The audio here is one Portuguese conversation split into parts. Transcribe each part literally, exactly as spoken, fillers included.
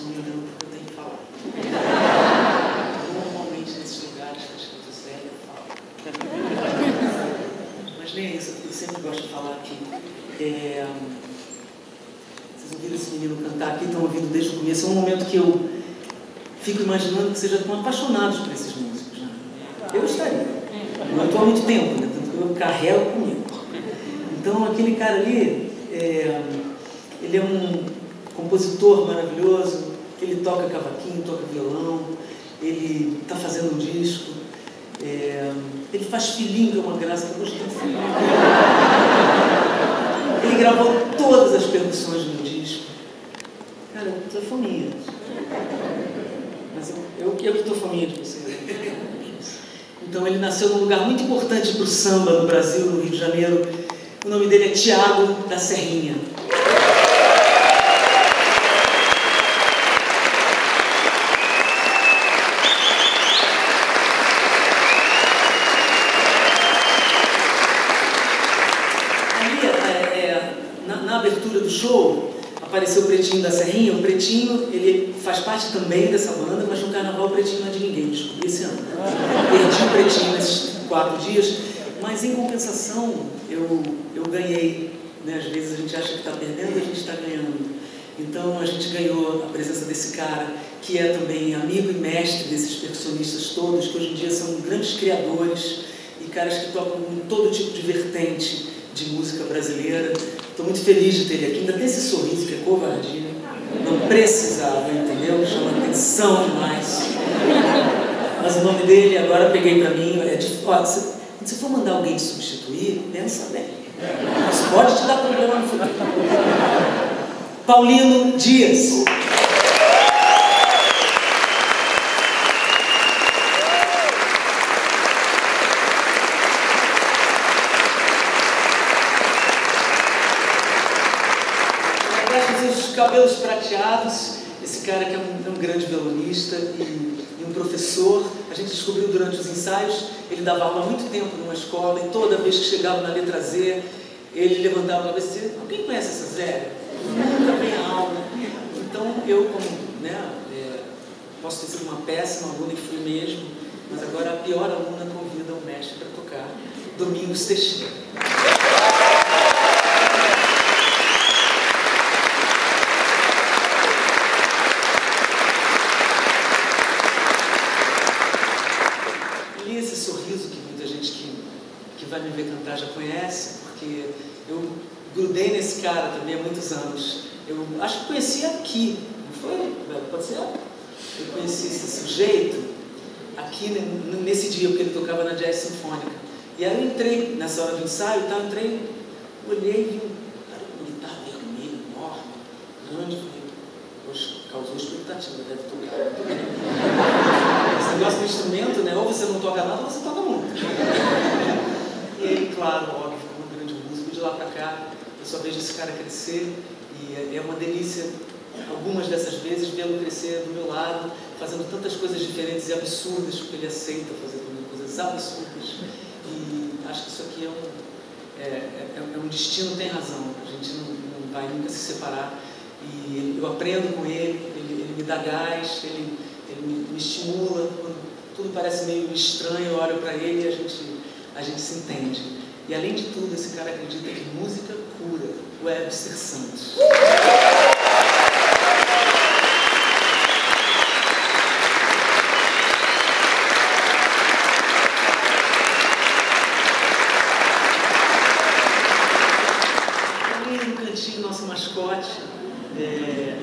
estão me olhando porque eu tenho que falar. Normalmente nesses lugares que a escrita séria eu falo. Mas nem é isso, eu sempre gosto de falar aqui. É... Vocês ouviram esse menino cantar aqui, estão ouvindo desde o começo. É um momento que eu fico imaginando que vocês já estão apaixonados por esses músicos. Né? Eu estaria. Não estou há muito tempo, né? Tanto que eu carrego comigo. Então, aquele cara ali, é... ele é um compositor maravilhoso, ele toca cavaquinho, toca violão, ele está fazendo um disco, é... ele faz filhinho, que é uma graça, eu gosto de filhinho. Ele gravou todas as percussões do meu disco. Cara, eu estou faminha. Mas eu, eu, eu que estou faminha de vocês. Então ele nasceu num lugar muito importante para o samba no Brasil, no Rio de Janeiro. O nome dele é Tiago da Serrinha. Do show, apareceu o Pretinho da Serrinha. O Pretinho, ele faz parte também dessa banda, mas no carnaval o Pretinho não é de ninguém, descobri esse ano. Perdi o Pretinho nesses quatro dias, mas em compensação eu, eu ganhei, né? Às vezes a gente acha que está perdendo, a gente está ganhando. Então a gente ganhou a presença desse cara, que é também amigo e mestre desses percussionistas todos, que hoje em dia são grandes criadores e caras que tocam em todo tipo de vertente de música brasileira. Estou muito feliz de ter ele aqui. Ainda tem esse sorriso que é covardia. Não precisava, entendeu? Chama atenção demais. Mas o nome dele, agora peguei para mim. É de, ó, se, se for mandar alguém te substituir, pensa bem. Isso pode te dar problema no futuro. Paulino Dias. Cabelos prateados, esse cara que é um, é um grande violonista e, e um professor. A gente descobriu durante os ensaios, ele dava aula há muito tempo numa escola e toda vez que chegava na letra Z, ele levantava a cabeça e dizia: alguém conhece essa Zé? Nunca vem a aula. Então eu, como, né, é, posso ter sido uma péssima aluna e fui mesmo, mas agora a pior aluna convida o mestre para tocar Domingos Teixeira. Vai me ver cantar já conhece, porque eu grudei nesse cara também há muitos anos. Eu acho que conheci aqui, não foi? Pode ser? Eu conheci esse sujeito aqui nesse dia, porque ele tocava na Jazz Sinfônica. E aí eu entrei, nessa hora do ensaio, tá, eu entrei, olhei e vi um cara com uma guitarra vermelha, enorme, grande. Falei: poxa, causou expectativa, deve tocar. Esse negócio do instrumento, né? Ou você não toca nada, ou você toca muito. E ele, claro, óbvio, como um grande músico, de lá para cá, eu só vejo esse cara crescer e é uma delícia, algumas dessas vezes, vê-lo crescer do meu lado, fazendo tantas coisas diferentes e absurdas, porque ele aceita fazer também coisas absurdas. E acho que isso aqui é um, é, é, é um destino, tem razão, a gente não, não vai nunca se separar. E eu aprendo com ele, ele, ele me dá gás, ele, ele me, me estimula, quando tudo parece meio estranho, eu olho para ele e a gente... a gente se entende. E além de tudo, esse cara acredita que música cura. O Webster Santos. Ali no cantinho, nosso mascote. É...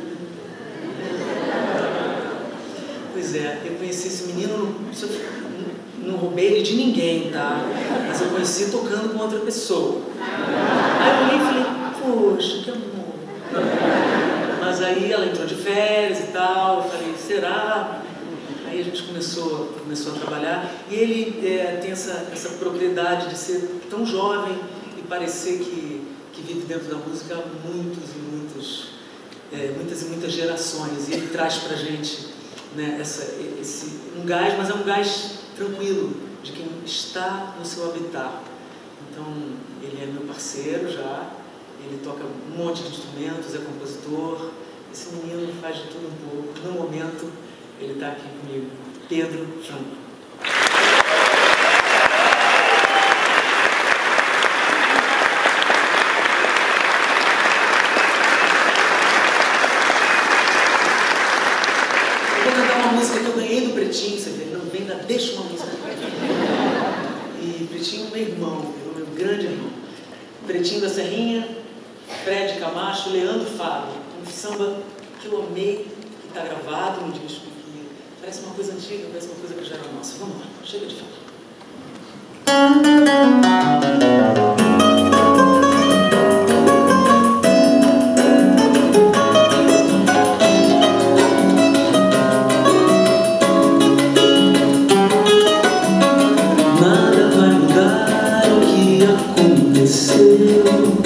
Pois é, eu conheci esse menino... Não roubei ele de ninguém, tá? Mas eu conheci tocando com outra pessoa. Aí eu olhei e falei: poxa, que amor. Mas aí ela entrou de férias e tal, eu falei: será? Aí a gente começou, começou a trabalhar. E ele é, tem essa, essa propriedade de ser tão jovem e parecer que, que vive dentro da música há muitos e muitos, é, muitas e muitas gerações. E ele traz pra gente, né, essa, esse, um gás, mas é um gás tranquilo, de quem está no seu habitat. Então, ele é meu parceiro já, ele toca um monte de instrumentos, é compositor, Esse menino faz de tudo um pouco. No momento, ele está aqui comigo. Pedro Franco. Eu vou cantar uma música que eu ganhei do Pretinho, você vê, não vem, ainda deixa uma música. E Pretinho, meu irmão, meu grande irmão. Pretinho da Serrinha, Fred Camacho, Leandro Faro. Um samba que eu amei, que está gravado no disco, que parece uma coisa antiga, parece uma coisa que já era nossa. Vamos lá, chega de falar. Nada vai mudar o que aconteceu.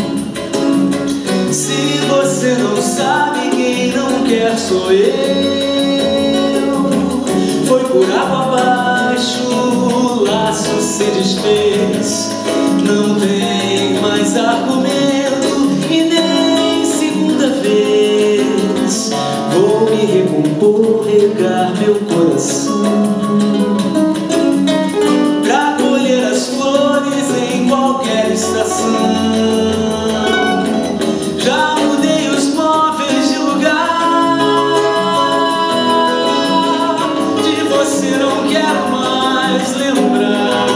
Se você não sabe, quem não quer sou eu. Foi por água abaixo, o laço se desfez. Não tem mais argumento e nem segunda vez. Vou me recompor, regar meu coração pra colher as flores em qualquer estação. Já mudei os móveis de lugar, de você não quero mais lembrar.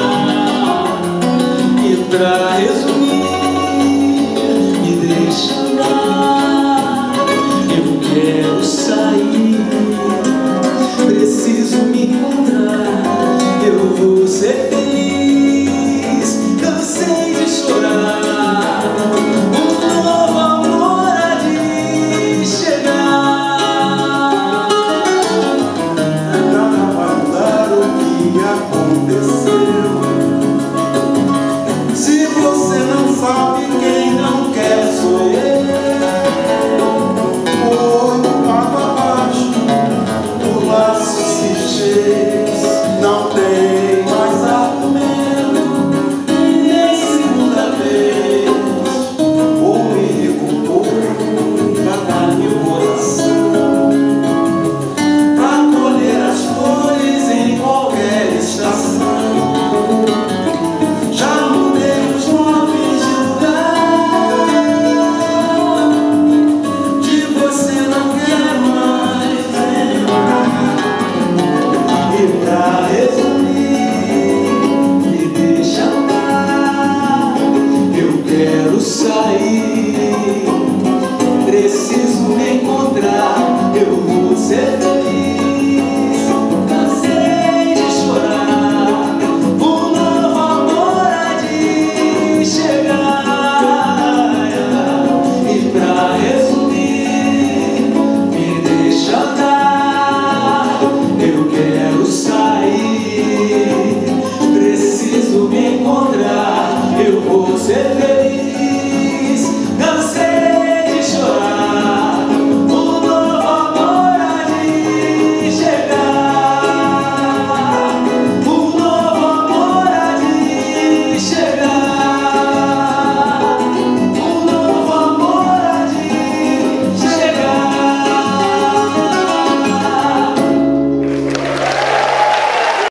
E pra resumir, me deixa andar. Eu quero sair, preciso me encontrar. Eu vou ser feliz, cansei de chorar. Um novo amor há de chegar. Nada vai mudar o que aconteceu. Se você não sabe, quem não quer sou eu. Foi água abaixo, o laço se desfez. Não tem mais argumento e nem segunda vez. Vou me recompor, guardar meu coração pra colher as flores em qualquer estação. Já mudei os móveis de lugar, de você não quero mais lembrar. E pra resumir, me deixa andar. Eu quero sair, preciso me encontrar. Eu vou ser feliz, cansei de chorar. Um novo amor há de chegar. E pra resumir, me deixa andar. Eu quero sair, preciso me encontrar. Eu vou ser feliz.